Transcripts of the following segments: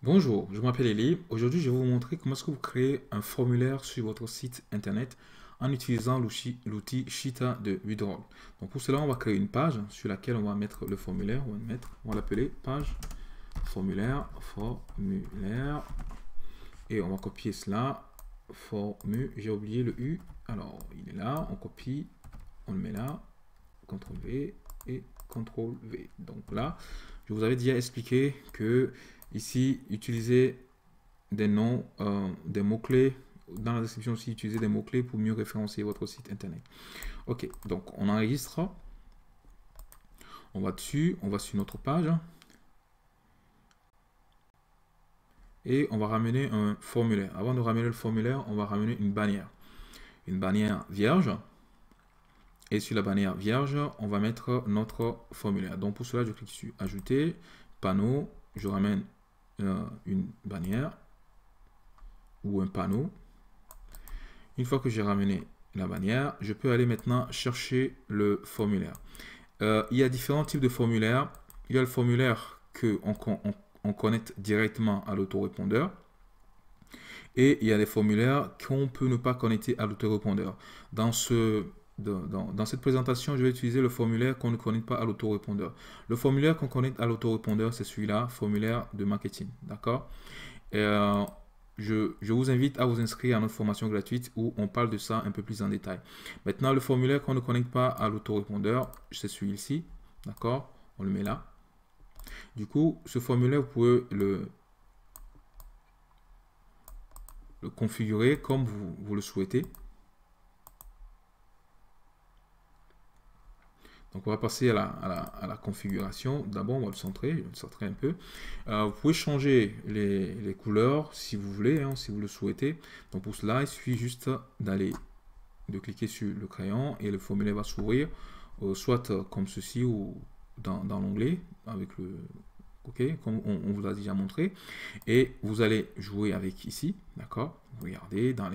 Bonjour, je m'appelle Elie. Aujourd'hui, je vais vous montrer comment est-ce que vous créez un formulaire sur votre site internet en utilisant l'outil Cheetah de Withroll. Donc pour cela, on va créer une page sur laquelle on va mettre le formulaire. On va l'appeler page formulaire, et on va copier cela. J'ai oublié le U. Alors, il est là, on copie, on le met là, CTRL V et CTRL V. Donc là, je vous avais déjà expliqué que ici, utiliser des noms, des mots-clés. Dans la description aussi, utiliser des mots-clés pour mieux référencer votre site internet. Ok, donc on enregistre. On va dessus, on va sur notre page. Et on va ramener un formulaire. Avant de ramener le formulaire, on va ramener une bannière. Une bannière vierge. Et sur la bannière vierge, on va mettre notre formulaire. Donc pour cela, je clique sur Ajouter, panneau, je ramène une bannière ou un panneau. Une fois que j'ai ramené la bannière, je peux aller maintenant chercher le formulaire. Il y a différents types de formulaires. Il y a le formulaire qu'on connecte directement à l'autorépondeur. Et il y a des formulaires qu'on peut ne pas connecter à l'autorépondeur. Dans cette présentation, je vais utiliser le formulaire qu'on ne connecte pas à l'autorépondeur. Le formulaire qu'on connecte à l'autorépondeur, c'est celui-là, formulaire de marketing. D'accord? Je vous invite à vous inscrire à notre formation gratuite où on parle de ça un peu plus en détail. Maintenant, le formulaire qu'on ne connecte pas à l'autorépondeur, c'est celui-ci. D'accord? On le met là. Du coup, ce formulaire, vous pouvez le configurer comme vous le souhaitez. Donc, on va passer à la configuration. D'abord, on va le centrer. Je vais le centrer un peu. Vous pouvez changer les couleurs si vous voulez, si vous le souhaitez. Donc, pour cela, il suffit juste de cliquer sur le crayon et le formulaire va s'ouvrir, soit comme ceci ou dans l'onglet avec le... OK, comme on vous a déjà montré. Et vous allez jouer avec ici, d'accord? Regardez dans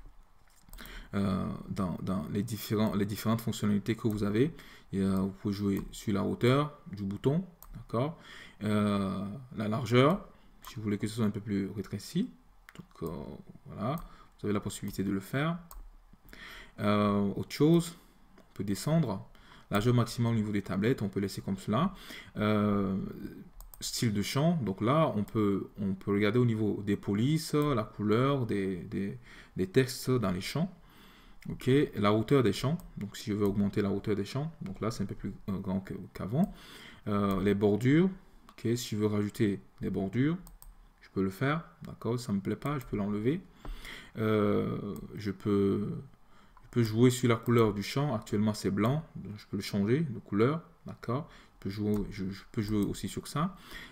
les différentes fonctionnalités que vous avez. Vous pouvez jouer sur la hauteur du bouton, d'accord, la largeur, si vous voulez que ce soit un peu plus rétréci. Donc voilà, vous avez la possibilité de le faire. Autre chose, on peut descendre. Largeur maximum au niveau des tablettes, on peut laisser comme cela. Style de champ, donc là on peut regarder au niveau des polices, la couleur des textes dans les champs. Ok, la hauteur des champs, donc si je veux augmenter la hauteur des champs, donc là c'est un peu plus grand qu'avant. Les bordures, ok, si je veux rajouter des bordures, je peux le faire, d'accord, ça me plaît pas, je peux l'enlever. Je peux jouer sur la couleur du champ, actuellement c'est blanc, donc je peux le changer de couleur, d'accord. Je peux jouer aussi sur ça.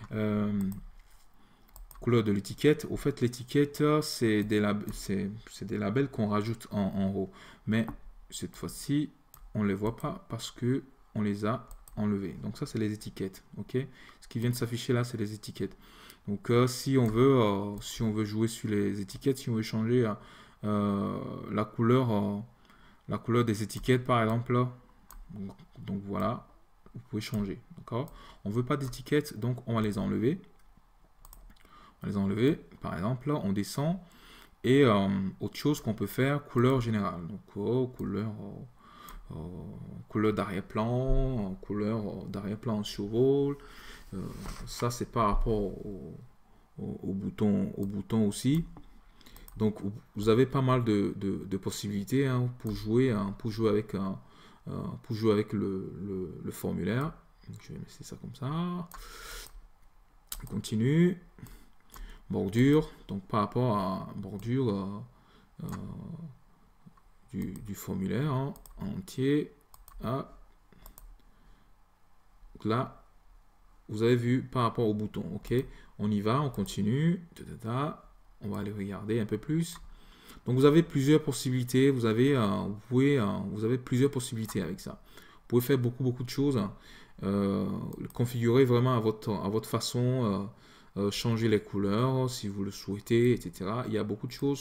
Couleur de l'étiquette. Au fait, l'étiquette, c'est des labels qu'on rajoute en haut. Mais cette fois-ci, on ne les voit pas parce que on les a enlevés. Donc ça, c'est les étiquettes. Ok. Ce qui vient de s'afficher là, c'est les étiquettes. Donc si on veut jouer sur les étiquettes, si on veut changer la couleur des étiquettes, par exemple, donc voilà, vous pouvez changer. D'accord. On ne veut pas d'étiquettes, donc on va les enlever. Par exemple, on descend et autre chose qu'on peut faire, couleur générale. Donc couleur d'arrière-plan, couleur d'arrière-plan en survol. Ça c'est par rapport au bouton aussi. Donc vous avez pas mal de possibilités pour jouer avec le formulaire. Donc, je vais laisser ça comme ça. On continue. Bordure, donc par rapport à bordure du formulaire entier. Donc là, vous avez vu par rapport au bouton. Ok, on y va, on continue. On va aller regarder un peu plus. Donc vous avez plusieurs possibilités. Vous avez plusieurs possibilités avec ça. Vous pouvez faire beaucoup de choses. Le configurer vraiment à votre façon. changer les couleurs si vous le souhaitez, etc. Il y a beaucoup de choses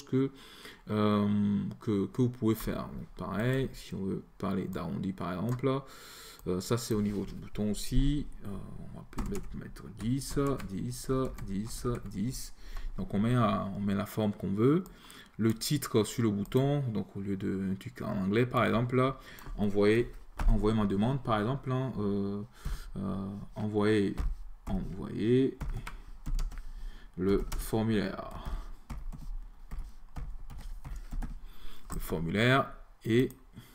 que vous pouvez faire. Donc, pareil, si on veut parler d'arrondi par exemple, ça c'est au niveau du bouton aussi. On va mettre 10, 10, 10, 10. Donc on met la forme qu'on veut. Le titre sur le bouton, donc au lieu de un truc en anglais par exemple, envoyer ma demande par exemple, hein, envoyer le formulaire. Et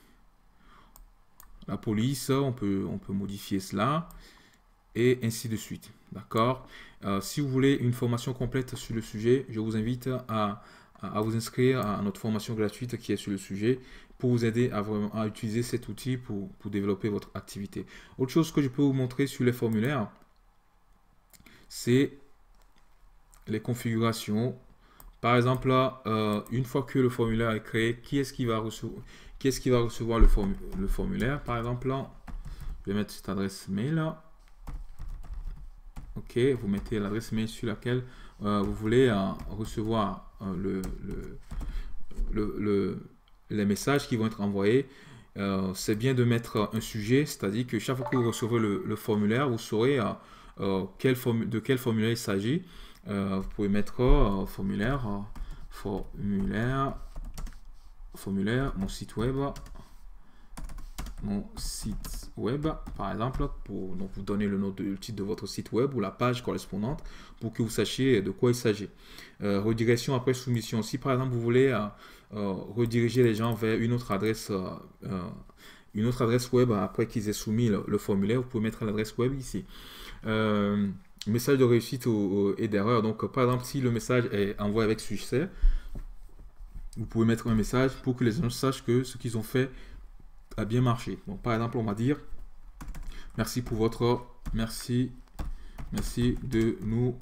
la police, on peut modifier cela et ainsi de suite. D'accord. Si vous voulez une formation complète sur le sujet, je vous invite à vous inscrire à notre formation gratuite qui est sur le sujet pour vous aider à utiliser cet outil pour développer votre activité. Autre chose que je peux vous montrer sur les formulaires, c'est les configurations. Par exemple, là, une fois que le formulaire est créé, qui est-ce qui va recevoir le formulaire? Par exemple, là, je vais mettre cette adresse mail là. Ok, vous mettez l'adresse mail sur laquelle vous voulez recevoir les messages qui vont être envoyés. C'est bien de mettre un sujet, c'est-à-dire que chaque fois que vous recevez le formulaire, vous saurez de quel formulaire il s'agit. Vous pouvez mettre formulaire, mon site web, par exemple, pour donc vous donner le titre de votre site web ou la page correspondante pour que vous sachiez de quoi il s'agit. Redirection après soumission. Si par exemple vous voulez rediriger les gens vers une autre adresse web après qu'ils aient soumis le formulaire, vous pouvez mettre l'adresse web ici. Message de réussite et d'erreur. Donc par exemple, si le message est envoyé avec succès, vous pouvez mettre un message pour que les gens sachent que ce qu'ils ont fait a bien marché. Donc par exemple, on va dire merci de nous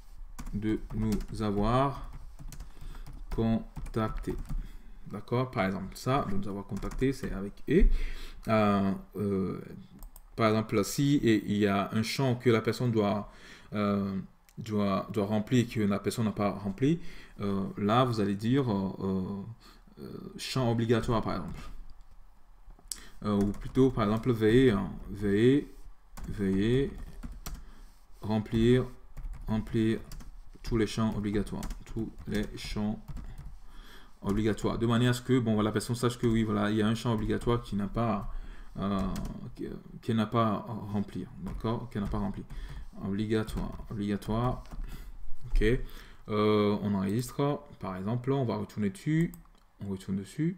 avoir contacté. D'accord, par exemple, ça, de nous avoir contacté, c'est avec et. Par exemple, si il y a un champ que la personne doit remplir et que la personne n'a pas rempli, là, vous allez dire champ obligatoire, par exemple. Ou plutôt, par exemple, veuillez remplir tous les champs obligatoires. De manière à ce que la personne sache que oui, voilà, il y a un champ obligatoire qui n'a pas rempli, d'accord, qu'elle n'a pas rempli. Obligatoire, ok. On enregistre, par exemple, on va retourner dessus, on retourne dessus.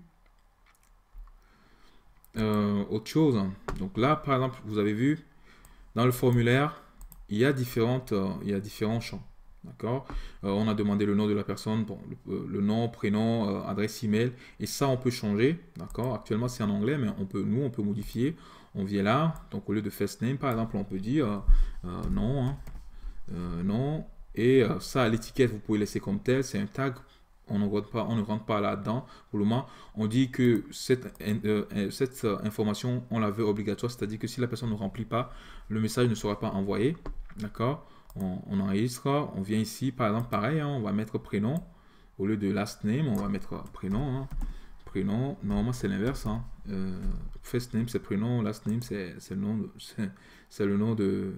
Autre chose, donc là, par exemple, vous avez vu, dans le formulaire, il y a différents champs. D'accord. On a demandé le nom de la personne, bon, le nom, prénom, adresse email, et ça on peut changer. D'accord. Actuellement c'est en anglais, mais on peut modifier. On vient là, donc au lieu de first name par exemple, on peut dire non, hein, non, et ça l'étiquette vous pouvez laisser comme tel, c'est un tag. On ne rentre pas là-dedans pour le moment. On dit que cette information, on la veut obligatoire, c'est-à-dire que si la personne ne remplit pas, le message ne sera pas envoyé. D'accord. On enregistre, on vient ici, par exemple, pareil, hein, on va mettre prénom. Au lieu de last name, on va mettre prénom. Hein. Prénom, normalement c'est l'inverse. Hein. First name c'est prénom, last name c'est le nom de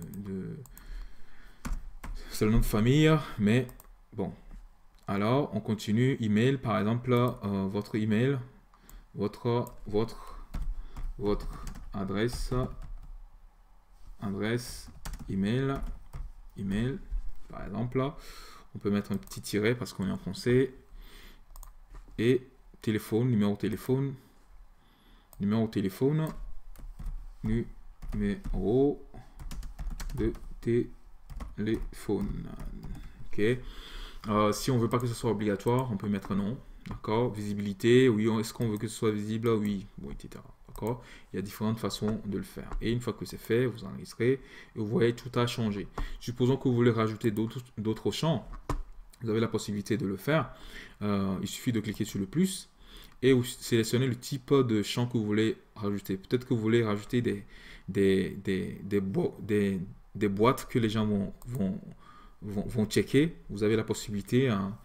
famille. Mais bon. Alors, on continue. Email, par exemple, votre email, votre adresse email, par exemple. On peut mettre un petit tiret parce qu'on est en français. Et téléphone, numéro de téléphone. Ok. Si on veut pas que ce soit obligatoire, on peut mettre non. D'accord. Visibilité, oui. Est-ce qu'on veut que ce soit visible? Oui. Bon, etc. D'accord. Il y a différentes façons de le faire. Et une fois que c'est fait, vous enregistrez et vous voyez tout a changé. Supposons que vous voulez rajouter d'autres champs. Vous avez la possibilité de le faire. Il suffit de cliquer sur le plus et vous sélectionnez le type de champ que vous voulez rajouter. Peut-être que vous voulez rajouter des boîtes que les gens vont vont checker, vous avez la possibilité, hein,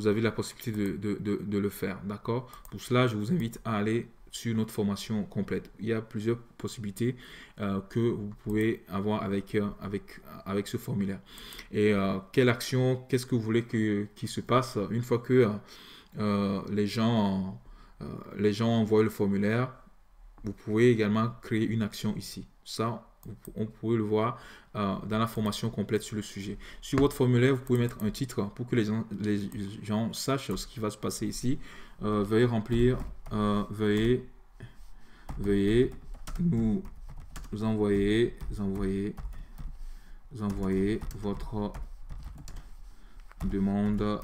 de le faire. D'accord? Pour cela, je vous invite à aller sur notre formation complète. Il y a plusieurs possibilités que vous pouvez avoir avec ce formulaire. Et quelle action, qu'est-ce que vous voulez qu'il se passe une fois que les gens envoient le formulaire? Vous pouvez également créer une action ici. Ça, on peut le voir dans la formation complète sur le sujet. Sur votre formulaire, vous pouvez mettre un titre pour que les gens sachent ce qui va se passer ici. Veuillez remplir, veuillez nous envoyer votre demande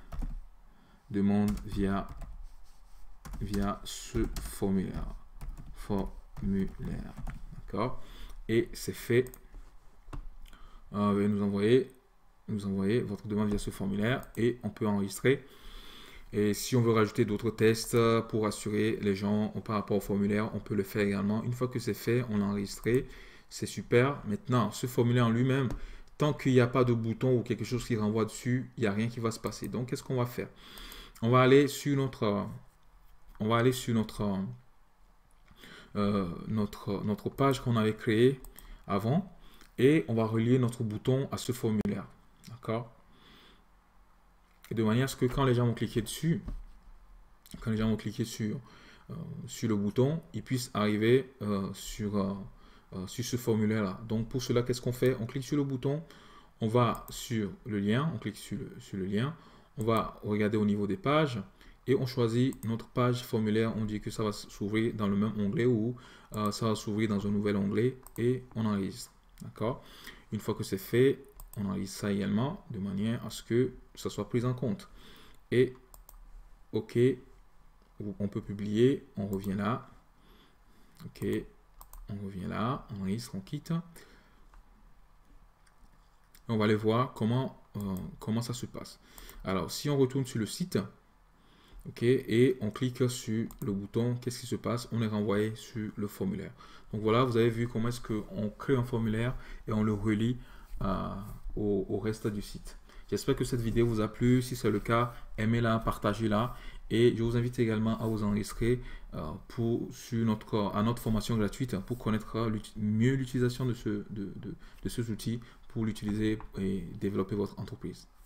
via ce formulaire. D'accord? Et c'est fait. Veuillez nous envoyer votre demande via ce formulaire et on peut enregistrer. Et si on veut rajouter d'autres tests pour assurer les gens par rapport au formulaire, on peut le faire également. Une fois que c'est fait, on l'a enregistré. C'est super. Maintenant, ce formulaire en lui-même, tant qu'il n'y a pas de bouton ou quelque chose qui renvoie dessus, il n'y a rien qui va se passer. Donc, qu'est-ce qu'on va faire? On va aller sur notre page qu'on avait créée avant et on va relier notre bouton à ce formulaire. D'accord? Et de manière à ce que quand les gens vont cliquer dessus, sur le bouton, ils puissent arriver sur ce formulaire-là. Donc pour cela, qu'est-ce qu'on fait? On clique sur le bouton, on va sur le lien, on clique sur le lien, on va regarder au niveau des pages et on choisit notre page formulaire. On dit que ça va s'ouvrir dans le même onglet ou ça va s'ouvrir dans un nouvel onglet et on enregistre. D'accord? Une fois que c'est fait, on enregistre ça également de manière à ce que ça soit pris en compte. Et OK, on peut publier, on revient là. OK, on revient là, on enregistre, on quitte. On va aller voir comment ça se passe. Alors, si on retourne sur le site, OK, et on clique sur le bouton, qu'est-ce qui se passe? On est renvoyé sur le formulaire. Donc voilà, vous avez vu comment est-ce qu'on crée un formulaire et on le relie au reste du site. J'espère que cette vidéo vous a plu. Si c'est le cas, aimez-la, partagez-la. Et je vous invite également à vous enregistrer sur notre formation gratuite pour connaître mieux l'utilisation de ces outils pour l'utiliser et développer votre entreprise.